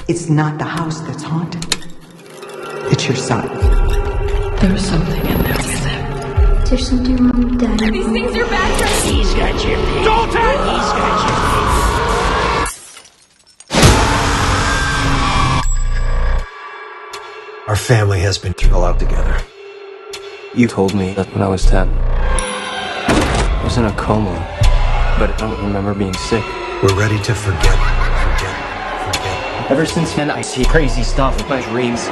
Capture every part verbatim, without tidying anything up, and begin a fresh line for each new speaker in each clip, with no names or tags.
It's not the house that's haunted. It's your son.
There's something in there with him.
Is there something wrong with Daddy?
These things are bad for
He's got your pig.
Dalton!
He's got your pig.
Our family has been through a lot together.
You told me that when I was ten. I was in a coma, but I don't remember being sick.
We're ready to forget, forget, forget.
Ever since then, I see crazy stuff in my dreams.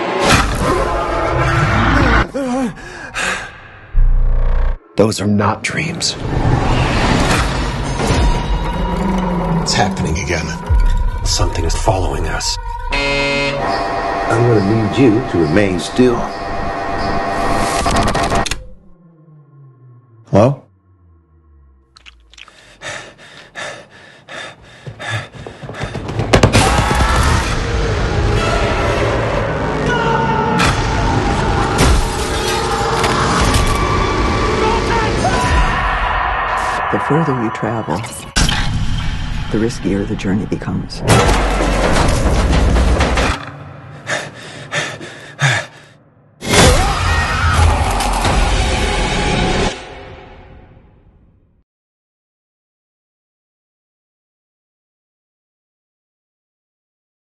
Those are not dreams. It's happening again. Something is following us.
I'm going to need you to remain still.
Hello?
The further you travel, the riskier the journey becomes.